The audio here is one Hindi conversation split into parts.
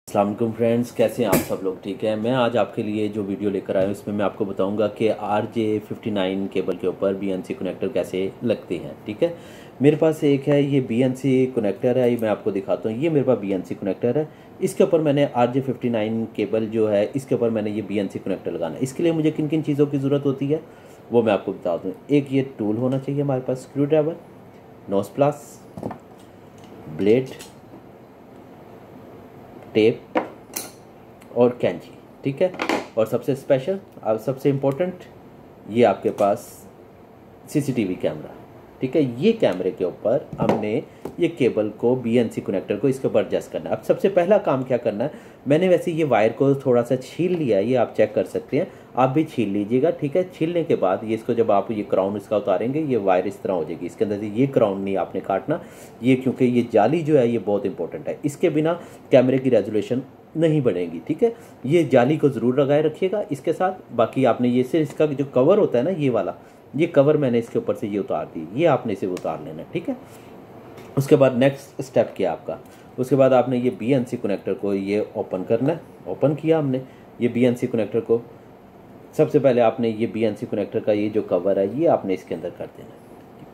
अस्सलाम वालेकुम फ्रेंड्स, कैसे हैं आप सब लोग? ठीक है। मैं आज आपके लिए जो वीडियो लेकर आया हूँ इसमें मैं आपको बताऊंगा कि RJ59 केबल के ऊपर BNC कनेक्टर कैसे लगते हैं। ठीक है। मेरे पास एक है, ये BNC कनेक्टर है, ये मैं आपको दिखाता हूँ। ये मेरे पास BNC कनेक्टर है, इसके ऊपर मैंने RJ59 केबल जो है इसके ऊपर मैंने ये BNC कनेक्टर लगाना है। इसके लिए मुझे किन किन चीज़ों की ज़रूरत होती है वो मैं आपको बता दूँ। एक ये टूल होना चाहिए हमारे पास, screw driver, nose plus, blade, tape और कैंची। ठीक है। और सबसे स्पेशल और सबसे इम्पोर्टेंट ये आपके पास CCTV कैमरा। ठीक है। ये कैमरे के ऊपर हमने ये केबल को BNC कनेक्टर को इसके ऊपर एडजस्ट करना है। अब सबसे पहला काम क्या करना है, मैंने वैसे ये वायर को थोड़ा सा छील लिया है, ये आप चेक कर सकते हैं, आप भी छील लीजिएगा। ठीक है। छीलने के बाद ये इसको जब आप ये क्राउन इसका उतारेंगे ये वायर इस तरह हो जाएगी। इसके अंदर से ये क्राउन नहीं आपने काटना, ये क्योंकि ये जाली जो है ये बहुत इंपॉर्टेंट है, इसके बिना कैमरे की रेजोल्यूशन नहीं बढ़ेगी। ठीक है। ये जाली को ज़रूर लगाए रखिएगा इसके साथ। बाकी आपने ये से इसका जो कवर होता है ना, ये वाला, ये कवर मैंने इसके ऊपर से ये उतार दी, ये आपने इसे उतार लेना है। ठीक है। उसके बाद नेक्स्ट स्टेप क्या आपका, उसके बाद आपने ये BNC कनेक्टर को ये ओपन करना है। ओपन किया हमने ये BNC कनेक्टर को। सबसे पहले आपने ये BNC कनेक्टर का ये जो कवर है ये आपने इसके अंदर कर देना है।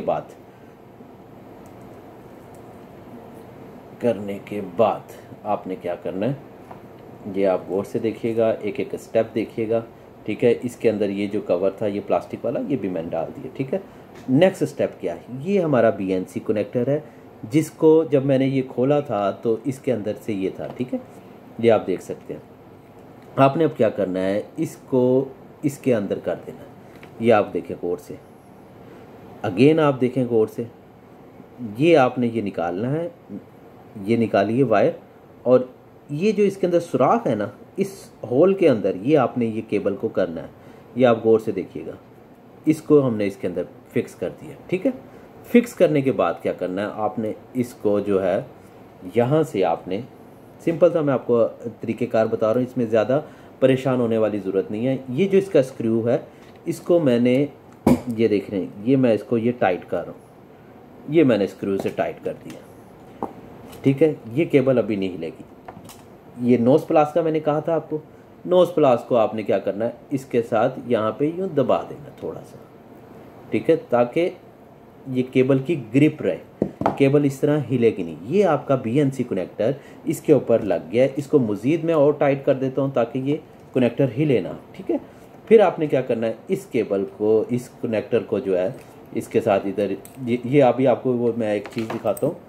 करने के बाद आपने क्या करना है, ये आप गौर से देखिएगा, एक एक स्टेप देखिएगा। ठीक है। इसके अंदर ये जो कवर था ये प्लास्टिक वाला ये भी मैंने डाल दिया। ठीक है। नेक्स्ट स्टेप क्या है, ये हमारा BNC कनेक्टर है जिसको जब मैंने ये खोला था तो इसके अंदर से ये था। ठीक है। ये आप देख सकते हैं। आपने अब क्या करना है, इसको इसके अंदर कर देना है। ये आप देखें गौर से, अगेन आप देखें गौर से, ये आपने ये निकालना है, ये निकालिए वायर, और ये जो इसके अंदर सुराख है ना, इस होल के अंदर ये आपने ये केबल को करना है। ये आप गौर से देखिएगा, इसको हमने इसके अंदर फिक्स कर दिया। ठीक है। फिक्स करने के बाद क्या करना है, आपने इसको जो है यहाँ से आपने, सिंपल था, मैं आपको तरीक़ेकार बता रहा हूँ, इसमें ज़्यादा परेशान होने वाली ज़रूरत नहीं है। ये जो इसका स्क्रू है इसको मैंने, ये देख रहे हैं, ये मैं इसको ये टाइट कर रहा हूँ, ये मैंने स्क्रू से टाइट कर दिया। ठीक है। ये केबल अभी नहीं हिलेगी। ये नोज प्लास का मैंने कहा था आपको, नोज प्लास को आपने क्या करना है, इसके साथ यहाँ पे यूँ दबा देना थोड़ा सा। ठीक है। ताकि ये केबल की ग्रिप रहे, केबल इस तरह हिलेगी नहीं। ये आपका BNC कनेक्टर इसके ऊपर लग गया है। इसको मज़ीद मैं और टाइट कर देता हूँ ताकि ये कनेक्टर हिले ना। ठीक है। फिर आपने क्या करना है, इस केबल को, इस कनेक्टर को जो है इसके साथ इधर, ये अभी आपको वो मैं एक चीज़ दिखाता हूँ।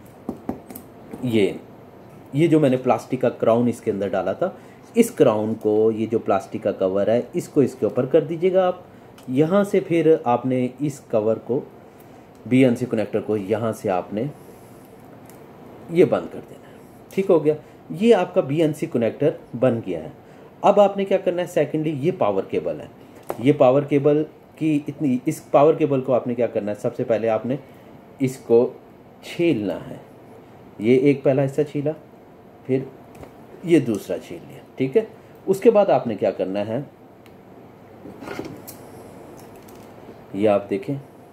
ये जो मैंने प्लास्टिक का क्राउन इसके अंदर डाला था, इस क्राउन को, ये जो प्लास्टिक का कवर है इसको इसके ऊपर कर दीजिएगा आप। यहाँ से फिर आपने इस कवर को, BNC कनेक्टर को यहाँ से आपने ये बंद कर देना है। ठीक हो गया। ये आपका BNC कनेक्टर बन गया है। अब आपने क्या करना है, सेकेंडली ये पावर केबल है, ये पावर केबल की इतनी, इस पावर केबल को आपने क्या करना है, सबसे पहले आपने इसको छीलना है। ये एक पहला हिस्सा छीला, फिर ये दूसरा छील लिया। ठीक है। उसके बाद आपने क्या करना है, ये आप देखें,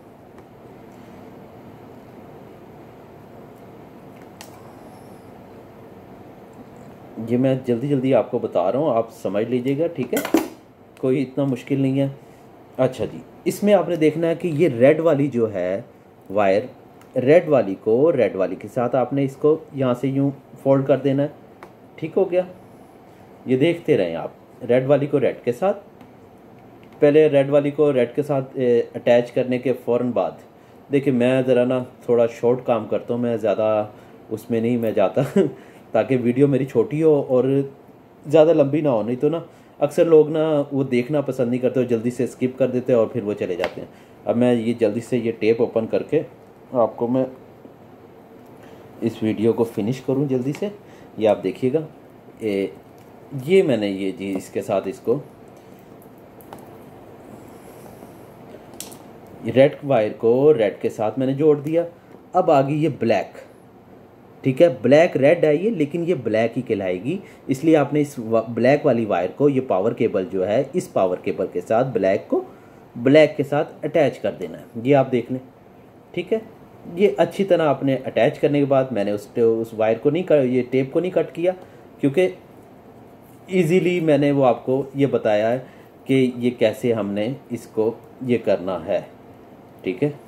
ये मैं जल्दी जल्दी आपको बता रहा हूँ, आप समझ लीजिएगा। ठीक है। कोई इतना मुश्किल नहीं है। अच्छा जी, इसमें आपने देखना है कि ये रेड वाली जो है वायर, रेड वाली को रेड वाली के साथ आपने इसको यहाँ से यूँ फोल्ड कर देना है। ठीक हो गया। ये देखते रहें आप, रेड वाली को रेड के साथ, पहले रेड वाली को रेड के साथ अटैच करने के फ़ौरन बाद, देखिए मैं ज़रा ना थोड़ा शॉर्ट काम करता हूँ, मैं ज़्यादा उसमें नहीं मैं जाता ताकि वीडियो मेरी छोटी हो और ज़्यादा लंबी ना हो, नहीं तो ना अक्सर लोग ना वो देखना पसंद नहीं करते, जल्दी से स्किप कर देते हैं और फिर वो चले जाते हैं। अब मैं ये जल्दी से ये टेप ओपन करके आपको मैं इस वीडियो को फिनिश करूं जल्दी से। ये आप देखिएगा, ये मैंने ये जी इसके साथ इसको रेड वायर को रेड के साथ मैंने जोड़ दिया। अब आ गई ये ब्लैक। ठीक है। ब्लैक रेड है ये, लेकिन ये ब्लैक ही कहलाएगी, इसलिए आपने इस ब्लैक वाली वायर को, ये पावर केबल जो है, इस पावर केबल के साथ ब्लैक को ब्लैक के साथ अटैच कर देना है। ये आप देख लें। ठीक है। ये अच्छी तरह आपने अटैच करने के बाद मैंने उस वायर को नहीं, ये टेप को नहीं कट किया, क्योंकि इजीली मैंने वो आपको ये बताया है कि ये कैसे हमने इसको ये करना है, ठीक है।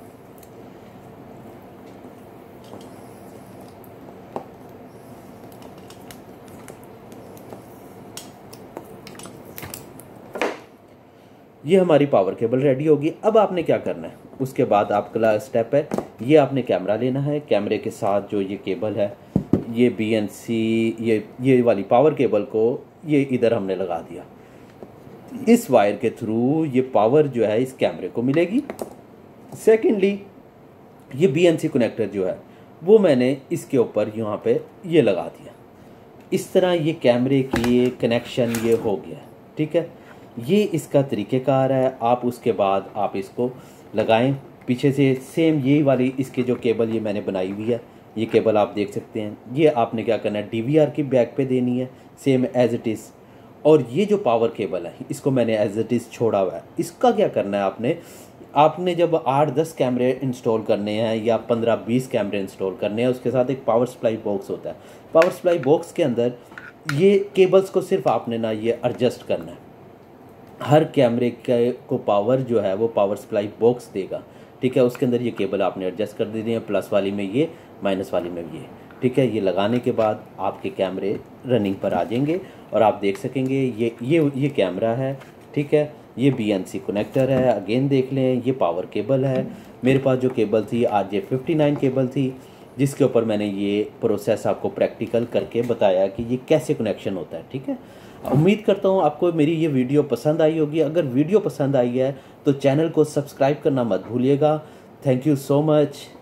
ये हमारी पावर केबल रेडी होगी। अब आपने क्या करना है, उसके बाद आपका स्टेप है, ये आपने कैमरा लेना है। कैमरे के साथ जो ये केबल है, ये BNC ये वाली पावर केबल को ये इधर हमने लगा दिया। इस वायर के थ्रू ये पावर जो है इस कैमरे को मिलेगी। सेकेंडली ये BNC कनेक्टर जो है वो मैंने इसके ऊपर यहाँ पे ये लगा दिया। इस तरह ये कैमरे की कनेक्शन ये हो गया, ठीक है। ये इसका तरीक़ेकार है। आप उसके बाद आप इसको लगाएं पीछे से सेम यही वाली इसकी जो केबल ये मैंने बनाई हुई है, ये केबल आप देख सकते हैं। ये आपने क्या करना है, DVR की बैक पे देनी है सेम एज इट इज़। और ये जो पावर केबल है इसको मैंने एज इट इज़ छोड़ा हुआ है। इसका क्या करना है, आपने जब 8-10 कैमरे इंस्टॉल करने हैं या 15-20 कैमरे इंस्टॉल करने हैं, उसके साथ एक पावर सप्लाई बॉक्स होता है। पावर सप्लाई बॉक्स के अंदर ये केबल्स को सिर्फ आपने ना ये एडजस्ट करना है। हर कैमरे को पावर जो है वो पावर सप्लाई बॉक्स देगा, ठीक है। उसके अंदर ये केबल आपने एडजस्ट कर दी है, प्लस वाली में ये, माइनस वाली में ये, ठीक है। ये लगाने के बाद आपके कैमरे रनिंग पर आ जाएंगे और आप देख सकेंगे ये कैमरा है, ठीक है। ये BNC कनेक्टर है, अगेन देख लें। ये पावर केबल है। मेरे पास जो केबल थी RJ59 केबल थी, जिसके ऊपर मैंने ये प्रोसेस आपको प्रैक्टिकल करके बताया कि ये कैसे कनेक्शन होता है, ठीक है। उम्मीद करता हूँ आपको मेरी ये वीडियो पसंद आई होगी। अगर वीडियो पसंद आई है तो चैनल को सब्सक्राइब करना मत भूलिएगा। Thank you so much.